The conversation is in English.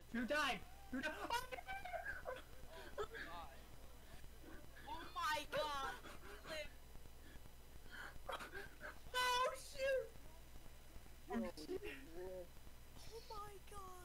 Who died? Who died? Oh god. Oh my god! Live. Oh shoot! Bro, Oh, shit. bro. Oh my god!